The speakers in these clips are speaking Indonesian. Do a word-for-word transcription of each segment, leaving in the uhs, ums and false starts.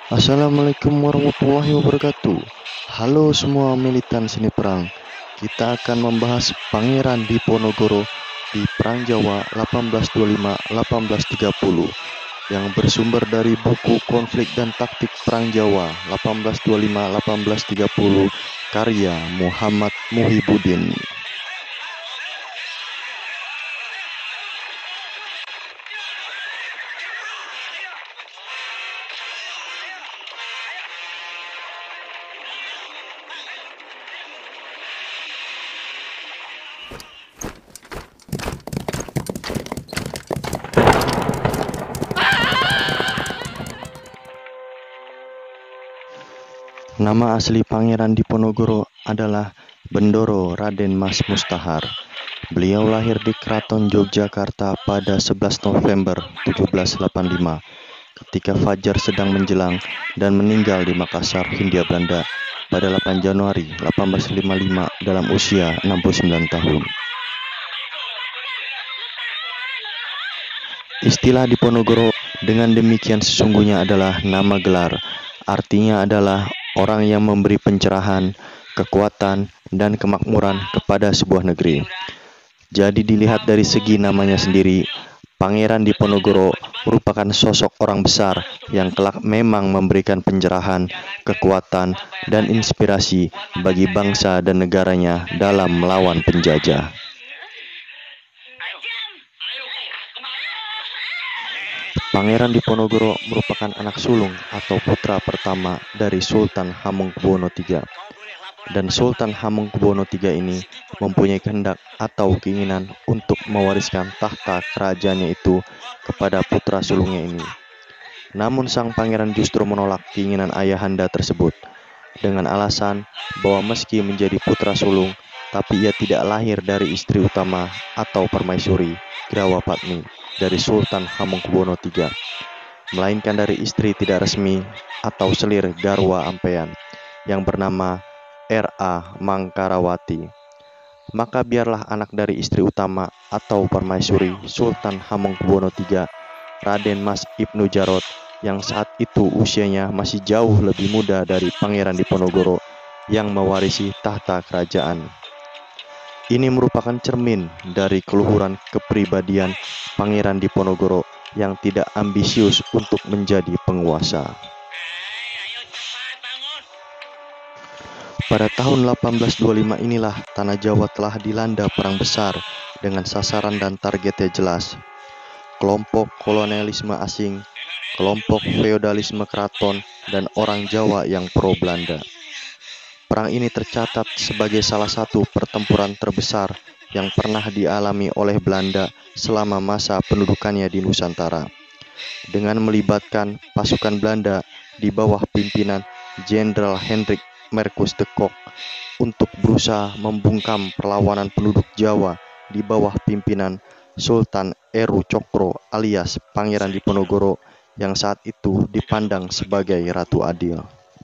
Assalamualaikum warahmatullahi wabarakatuh. Halo semua militan seni perang. Kita akan membahas Pangeran Diponegoro di Perang Jawa delapan belas dua puluh lima sampai delapan belas tiga puluh yang bersumber dari buku Konflik dan Taktik Perang Jawa delapan belas dua puluh lima sampai delapan belas tiga puluh karya Muhammad Muhibudin. Nama asli Pangeran Diponegoro adalah Bendoro Raden Mas Mustahar. Beliau lahir di Keraton Yogyakarta pada sebelas November tujuh belas delapan puluh lima ketika fajar sedang menjelang dan meninggal di Makassar, Hindia Belanda pada delapan Januari delapan belas lima puluh lima dalam usia enam puluh sembilan tahun. Istilah Diponegoro dengan demikian sesungguhnya adalah nama gelar, artinya adalah orang yang memberi pencerahan, kekuatan, dan kemakmuran kepada sebuah negeri. Jadi dilihat dari segi namanya sendiri, Pangeran Diponegoro merupakan sosok orang besar yang kelak memang memberikan pencerahan, kekuatan, dan inspirasi bagi bangsa dan negaranya dalam melawan penjajah. Pangeran Diponegoro merupakan anak sulung atau putra pertama dari Sultan Hamengkubuwono tiga. Dan Sultan Hamengkubuwono tiga ini mempunyai kehendak atau keinginan untuk mewariskan tahta kerajaannya itu kepada putra sulungnya ini. Namun sang pangeran justru menolak keinginan ayahanda tersebut dengan alasan bahwa meski menjadi putra sulung, tapi ia tidak lahir dari istri utama atau permaisuri Grawapatni dari Sultan Hamengkubuwono tiga, melainkan dari istri tidak resmi atau selir Garwa Ampeyan yang bernama R A Mangkarawati. Maka biarlah anak dari istri utama atau permaisuri Sultan Hamengkubuwono tiga, Raden Mas Ibnu Jarot, yang saat itu usianya masih jauh lebih muda dari Pangeran Diponegoro yang mewarisi tahta kerajaan. Ini merupakan cermin dari keluhuran kepribadian Pangeran Diponegoro yang tidak ambisius untuk menjadi penguasa. Pada tahun delapan belas dua puluh lima inilah tanah Jawa telah dilanda perang besar dengan sasaran dan targetnya jelas. Kelompok kolonialisme asing, kelompok feodalisme keraton, dan orang Jawa yang pro Belanda. Perang ini tercatat sebagai salah satu pertempuran terbesar yang pernah dialami oleh Belanda selama masa pendudukannya di Nusantara, dengan melibatkan pasukan Belanda di bawah pimpinan Jenderal Hendrik Merkus de Kock untuk berusaha membungkam perlawanan penduduk Jawa di bawah pimpinan Sultan Eru Cokro alias Pangeran Diponegoro yang saat itu dipandang sebagai Ratu Adil.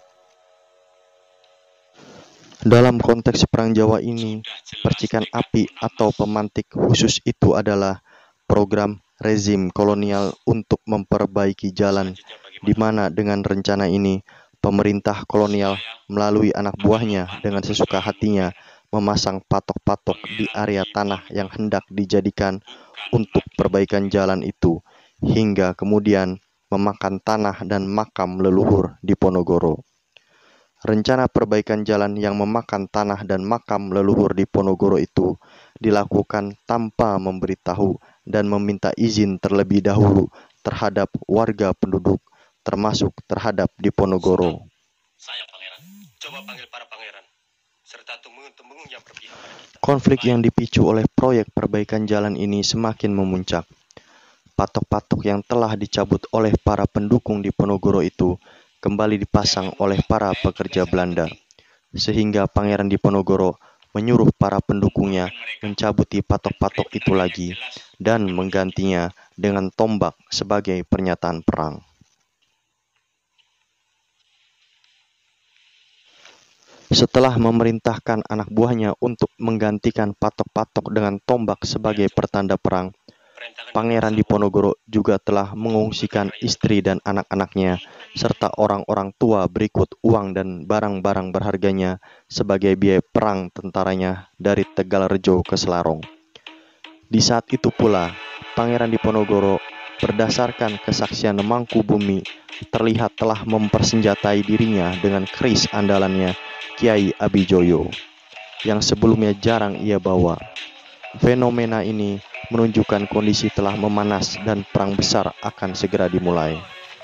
Dalam konteks Perang Jawa ini, percikan api atau pemantik khusus itu adalah program rezim kolonial untuk memperbaiki jalan, di mana dengan rencana ini, pemerintah kolonial melalui anak buahnya dengan sesuka hatinya memasang patok-patok di area tanah yang hendak dijadikan untuk perbaikan jalan itu, hingga kemudian memakan tanah dan makam leluhur Diponegoro. Rencana perbaikan jalan yang memakan tanah dan makam leluhur Diponegoro itu dilakukan tanpa memberitahu dan meminta izin terlebih dahulu terhadap warga penduduk, termasuk terhadap Diponegoro. Konflik yang dipicu oleh proyek perbaikan jalan ini semakin memuncak. Patok-patok yang telah dicabut oleh para pendukung Diponegoro itu kembali dipasang oleh para pekerja Belanda, sehingga Pangeran Diponegoro menyuruh para pendukungnya mencabuti patok-patok itu lagi dan menggantinya dengan tombak sebagai pernyataan perang. Setelah memerintahkan anak buahnya untuk menggantikan patok-patok dengan tombak sebagai pertanda perang, Pangeran Diponegoro juga telah mengungsikan istri dan anak-anaknya serta orang-orang tua berikut uang dan barang-barang berharganya sebagai biaya perang tentaranya dari Tegalrejo ke Selarong. Di saat itu pula, Pangeran Diponegoro berdasarkan kesaksian Mangkubumi terlihat telah mempersenjatai dirinya dengan keris andalannya Kiai Abijoyo yang sebelumnya jarang ia bawa. Fenomena ini menunjukkan kondisi telah memanas dan perang besar akan segera dimulai.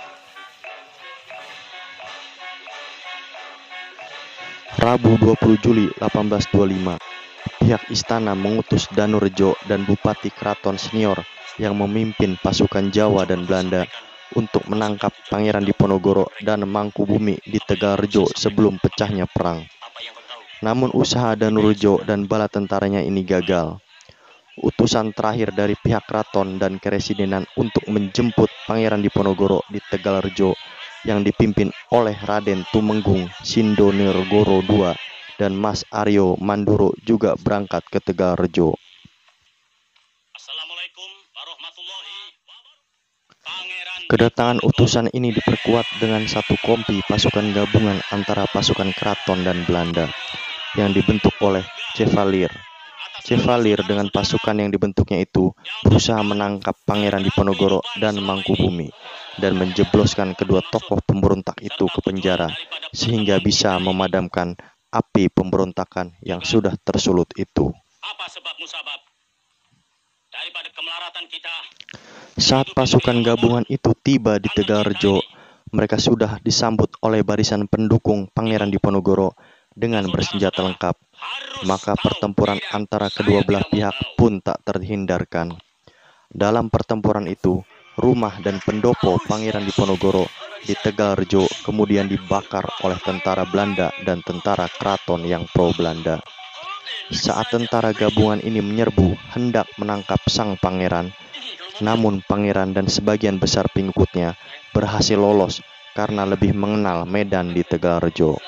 Rabu dua puluh Juli delapan belas dua puluh lima, pihak istana mengutus Danurejo dan Bupati Keraton Senior yang memimpin pasukan Jawa dan Belanda untuk menangkap Pangeran Diponegoro dan Mangkubumi di Tegalrejo sebelum pecahnya perang. Namun usaha Danurejo dan bala tentaranya ini gagal. Utusan terakhir dari pihak keraton dan keresidenan untuk menjemput Pangeran Diponegoro di Tegalrejo yang dipimpin oleh Raden Tumenggung Sindonegoro kedua dan Mas Aryo Manduro juga berangkat ke Tegalrejo. Assalamualaikum warahmatullahi wabarakatuh. Kedatangan utusan ini diperkuat dengan satu kompi pasukan gabungan antara pasukan keraton dan Belanda yang dibentuk oleh Chevalier. Chevalier dengan pasukan yang dibentuknya itu berusaha menangkap Pangeran Diponegoro dan Mangkubumi dan menjebloskan kedua tokoh pemberontak itu ke penjara sehingga bisa memadamkan api pemberontakan yang sudah tersulut itu. Apa sebab musabab daripada kemelaratan kita? Saat pasukan gabungan itu tiba di Tegalrejo, mereka sudah disambut oleh barisan pendukung Pangeran Diponegoro dengan bersenjata lengkap. Maka pertempuran antara kedua belah pihak pun tak terhindarkan. Dalam pertempuran itu, rumah dan pendopo Pangeran Diponegoro di Tegalrejo kemudian dibakar oleh tentara Belanda dan tentara keraton yang pro Belanda. Saat tentara gabungan ini menyerbu hendak menangkap sang pangeran, namun pangeran dan sebagian besar pengikutnya berhasil lolos karena lebih mengenal medan di Tegalrejo.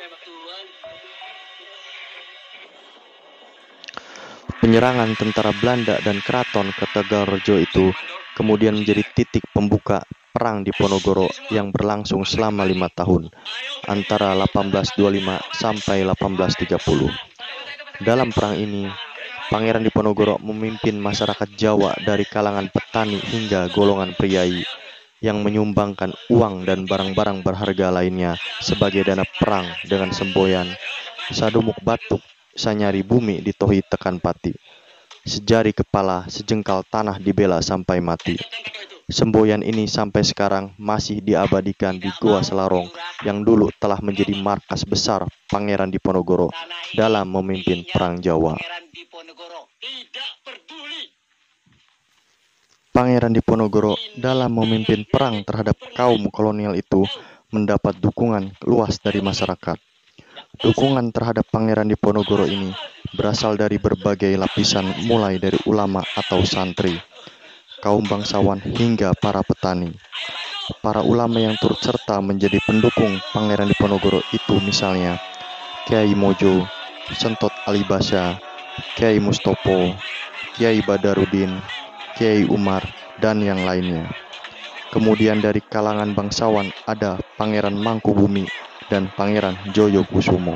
Penyerangan tentara Belanda dan keraton ke Tegalrejo itu kemudian menjadi titik pembuka perang Diponegoro yang berlangsung selama lima tahun, antara delapan belas dua puluh lima sampai delapan belas tiga puluh. Dalam perang ini, Pangeran Diponegoro memimpin masyarakat Jawa dari kalangan petani hingga golongan priai yang menyumbangkan uang dan barang-barang berharga lainnya sebagai dana perang dengan semboyan sadumuk batuk, sanyari bumi ditohi tekan pati, sejari kepala, sejengkal tanah dibela sampai mati. Semboyan ini sampai sekarang masih diabadikan di Goa Selarong yang dulu telah menjadi markas besar Pangeran Diponegoro dalam memimpin Perang Jawa. Pangeran Diponegoro dalam memimpin perang terhadap kaum kolonial itu mendapat dukungan luas dari masyarakat. Dukungan terhadap Pangeran Diponegoro ini berasal dari berbagai lapisan mulai dari ulama atau santri, kaum bangsawan hingga para petani. Para ulama yang turut serta menjadi pendukung Pangeran Diponegoro itu misalnya Kiai Mojo, Sentot Alibasya, Kiai Mustopo, Kiai Badarudin, Kiai Umar, dan yang lainnya. Kemudian dari kalangan bangsawan ada Pangeran Mangkubumi dan Pangeran Joyokusumo.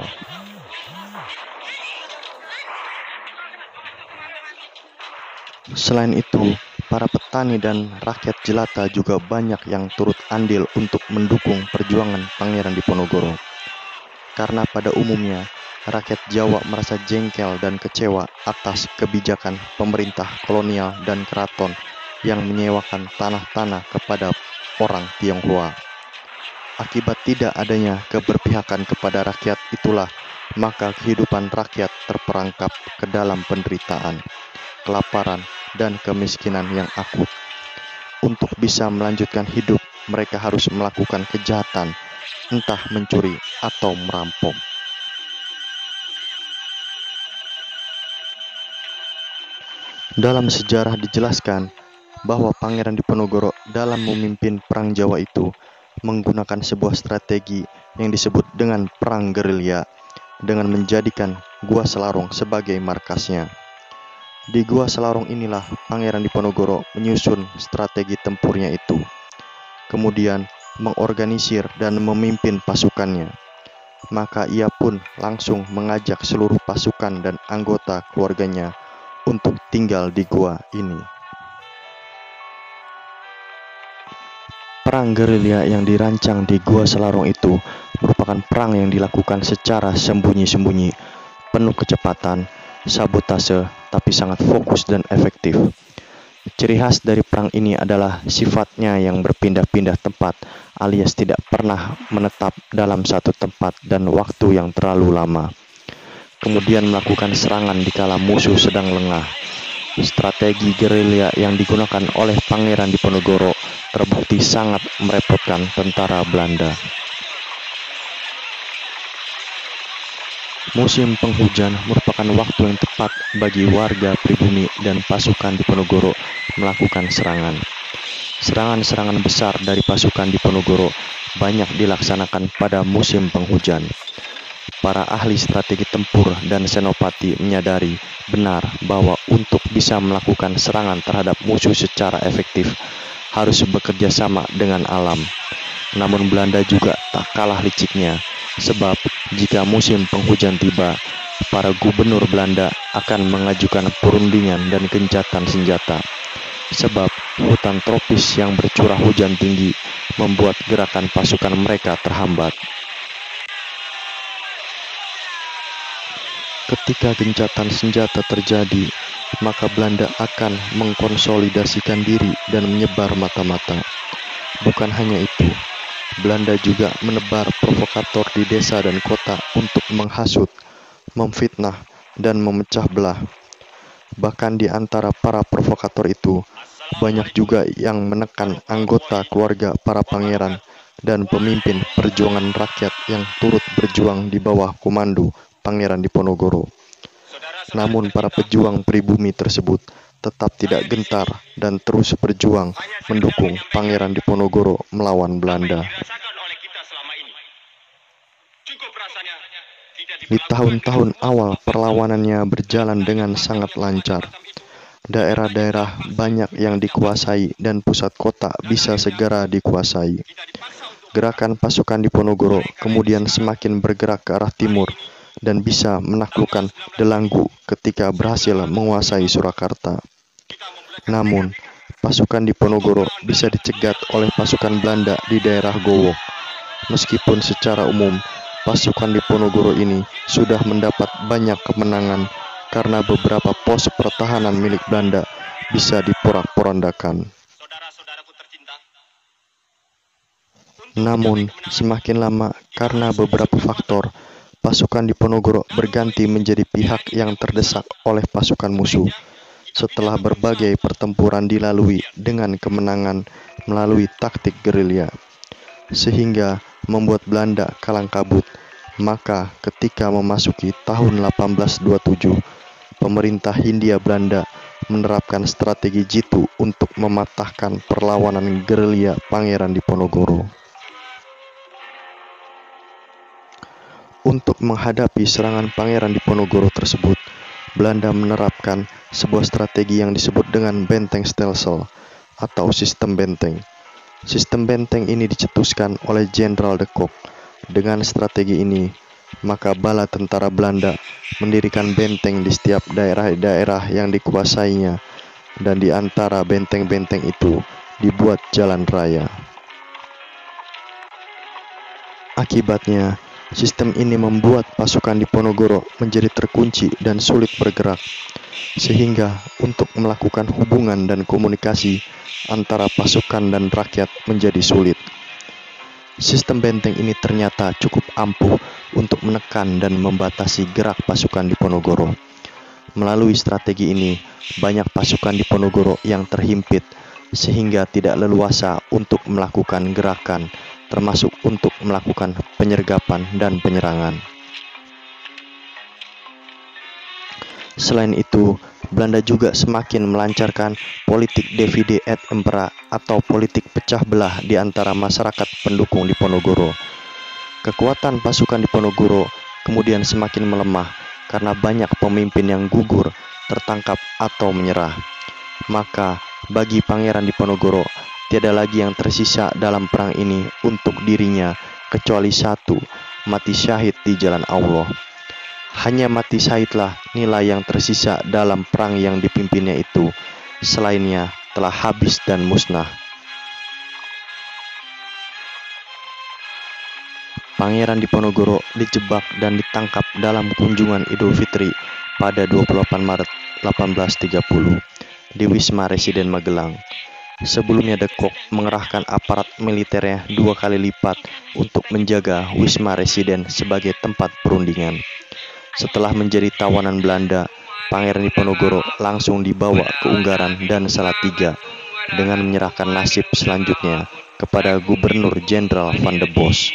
Selain itu, para petani dan rakyat jelata juga banyak yang turut andil untuk mendukung perjuangan Pangeran Diponegoro. Karena pada umumnya, rakyat Jawa merasa jengkel dan kecewa atas kebijakan pemerintah kolonial dan keraton yang menyewakan tanah-tanah kepada orang Tionghoa. Akibat tidak adanya keberpihakan kepada rakyat itulah, maka kehidupan rakyat terperangkap ke dalam penderitaan, kelaparan, dan kemiskinan yang akut. Untuk bisa melanjutkan hidup, mereka harus melakukan kejahatan, entah mencuri atau merampok. Dalam sejarah dijelaskan bahwa Pangeran Diponegoro dalam memimpin Perang Jawa itu menggunakan sebuah strategi yang disebut dengan perang gerilya dengan menjadikan Gua Selarong sebagai markasnya. Di Gua Selarong inilah Pangeran Diponegoro menyusun strategi tempurnya itu. Kemudian mengorganisir dan memimpin pasukannya. Maka ia pun langsung mengajak seluruh pasukan dan anggota keluarganya untuk tinggal di gua ini. Perang gerilya yang dirancang di Gua Selarong itu merupakan perang yang dilakukan secara sembunyi-sembunyi, penuh kecepatan, sabotase, tapi sangat fokus dan efektif. Ciri khas dari perang ini adalah sifatnya yang berpindah-pindah tempat, alias tidak pernah menetap dalam satu tempat dan waktu yang terlalu lama. Kemudian melakukan serangan dikala musuh sedang lengah. Strategi gerilya yang digunakan oleh Pangeran Diponegoro terbukti sangat merepotkan tentara Belanda. Musim penghujan merupakan waktu yang tepat bagi warga pribumi dan pasukan Diponegoro melakukan serangan. Serangan-serangan besar dari pasukan Diponegoro banyak dilaksanakan pada musim penghujan. Para ahli strategi tempur dan senopati menyadari benar bahwa untuk bisa melakukan serangan terhadap musuh secara efektif harus bekerja sama dengan alam. Namun Belanda juga tak kalah liciknya, sebab jika musim penghujan tiba, para gubernur Belanda akan mengajukan perundingan dan gencatan senjata. Sebab hutan tropis yang bercurah hujan tinggi membuat gerakan pasukan mereka terhambat. Ketika gencatan senjata terjadi, maka Belanda akan mengkonsolidasikan diri dan menyebar mata-mata. Bukan hanya itu, Belanda juga menebar provokator di desa dan kota untuk menghasut, memfitnah, dan memecah belah. Bahkan di antara para provokator itu, banyak juga yang menekan anggota keluarga para pangeran dan pemimpin perjuangan rakyat yang turut berjuang di bawah komando Pangeran Diponegoro. Namun para pejuang pribumi tersebut tetap tidak gentar dan terus berjuang mendukung Pangeran Diponegoro melawan Belanda. Di tahun-tahun awal perlawanannya berjalan dengan sangat lancar. Daerah-daerah banyak yang dikuasai dan pusat kota bisa segera dikuasai. Gerakan pasukan Diponegoro kemudian semakin bergerak ke arah timur dan bisa menaklukkan Delanggu ketika berhasil menguasai Surakarta. Namun, pasukan Diponegoro bisa dicegat oleh pasukan Belanda di daerah Gowok. Meskipun secara umum, pasukan Diponegoro ini sudah mendapat banyak kemenangan karena beberapa pos pertahanan milik Belanda bisa diporak-porandakan. Namun, semakin lama karena beberapa faktor, pasukan Diponegoro berganti menjadi pihak yang terdesak oleh pasukan musuh setelah berbagai pertempuran dilalui dengan kemenangan melalui taktik gerilya, sehingga membuat Belanda kalang kabut. Maka ketika memasuki tahun delapan belas dua puluh tujuh, pemerintah Hindia Belanda menerapkan strategi jitu untuk mematahkan perlawanan gerilya Pangeran Diponegoro. Untuk menghadapi serangan Pangeran Diponegoro tersebut, Belanda menerapkan sebuah strategi yang disebut dengan benteng stelsel atau sistem benteng. Sistem benteng ini dicetuskan oleh Jenderal de Kock. Dengan strategi ini, maka bala tentara Belanda mendirikan benteng di setiap daerah-daerah yang dikuasainya, dan di antara benteng-benteng itu dibuat jalan raya. Akibatnya, sistem ini membuat pasukan Diponegoro menjadi terkunci dan sulit bergerak, sehingga untuk melakukan hubungan dan komunikasi antara pasukan dan rakyat menjadi sulit. Sistem benteng ini ternyata cukup ampuh untuk menekan dan membatasi gerak pasukan Diponegoro. Melalui strategi ini, banyak pasukan Diponegoro yang terhimpit, sehingga tidak leluasa untuk melakukan gerakan, termasuk untuk melakukan penyergapan dan penyerangan. Selain itu, Belanda juga semakin melancarkan politik divide et impera atau politik pecah belah di antara masyarakat pendukung Diponegoro. Kekuatan pasukan Diponegoro kemudian semakin melemah karena banyak pemimpin yang gugur, tertangkap atau menyerah. Maka bagi Pangeran Diponegoro tiada lagi yang tersisa dalam perang ini untuk dirinya kecuali satu, mati syahid di jalan Allah. Hanya mati syahidlah nilai yang tersisa dalam perang yang dipimpinnya itu. Selainnya telah habis dan musnah. Pangeran Diponegoro dijebak dan ditangkap dalam kunjungan Idul Fitri pada dua puluh delapan Maret delapan belas tiga puluh di Wisma Residen Magelang. Sebelumnya De Kock mengerahkan aparat militernya dua kali lipat untuk menjaga Wisma Residen sebagai tempat perundingan. Setelah menjadi tawanan Belanda, Pangeran Diponegoro langsung dibawa ke Ungaran dan Salatiga dengan menyerahkan nasib selanjutnya kepada Gubernur Jenderal Van de Bos.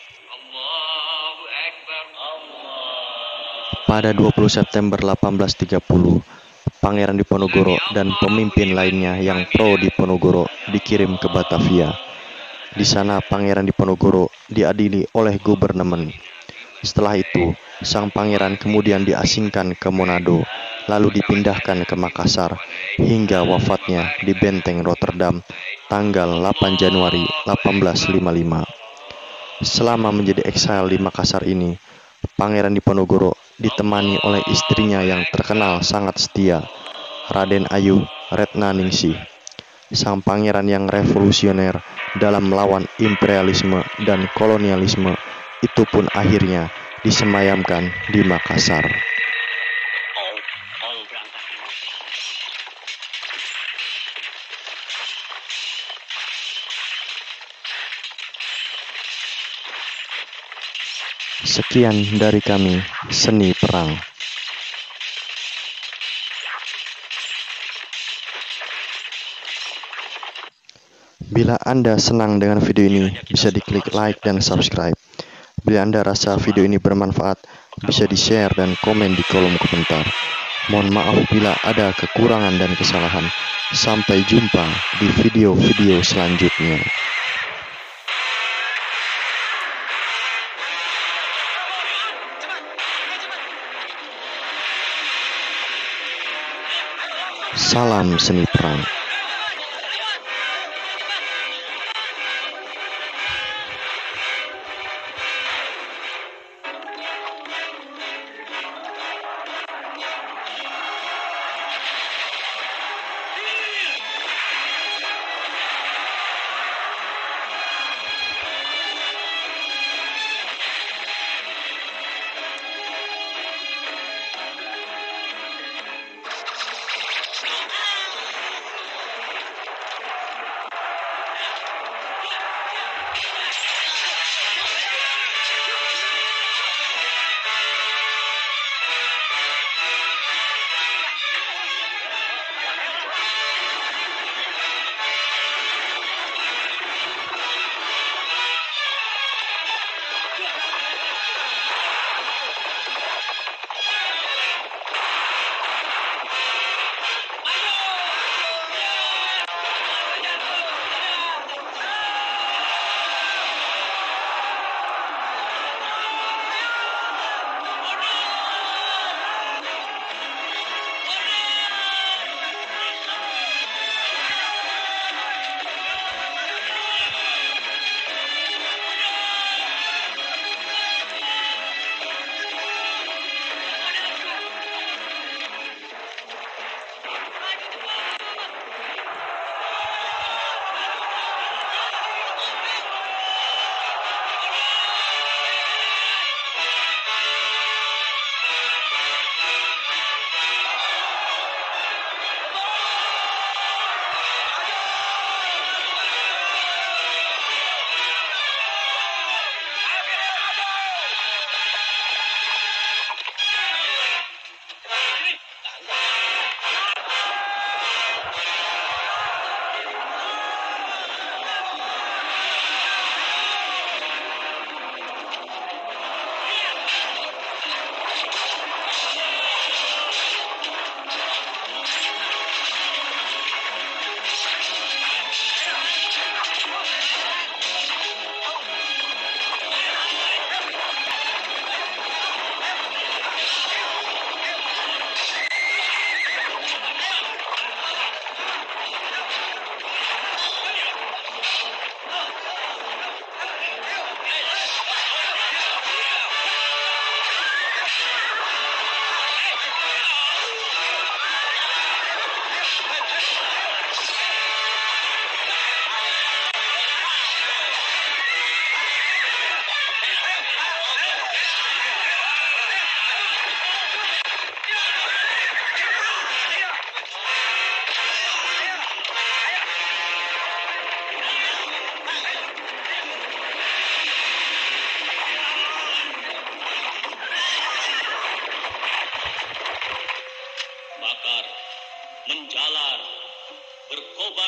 Pada dua puluh September delapan belas tiga puluh, Pangeran Diponegoro dan pemimpin lainnya yang pro Diponegoro dikirim ke Batavia. Di sana Pangeran Diponegoro diadili oleh gubernemen. Setelah itu, sang pangeran kemudian diasingkan ke Manado, lalu dipindahkan ke Makassar hingga wafatnya di Benteng Rotterdam tanggal delapan Januari delapan belas lima puluh lima. Selama menjadi eksil di Makassar ini, Pangeran Diponegoro ditemani oleh istrinya yang terkenal sangat setia, Raden Ayu Retnaningsih. Sang pangeran yang revolusioner dalam melawan imperialisme dan kolonialisme itu pun akhirnya disemayamkan di Makassar. Sekian dari kami, Seni Perang. Bila Anda senang dengan video ini, bisa diklik like dan subscribe. Bila Anda rasa video ini bermanfaat, bisa di-share dan komen di kolom komentar. Mohon maaf bila ada kekurangan dan kesalahan. Sampai jumpa di video-video selanjutnya. Salam Seni Perang.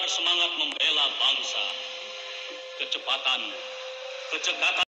semangat membela bangsa. Kecepatan, kecekatan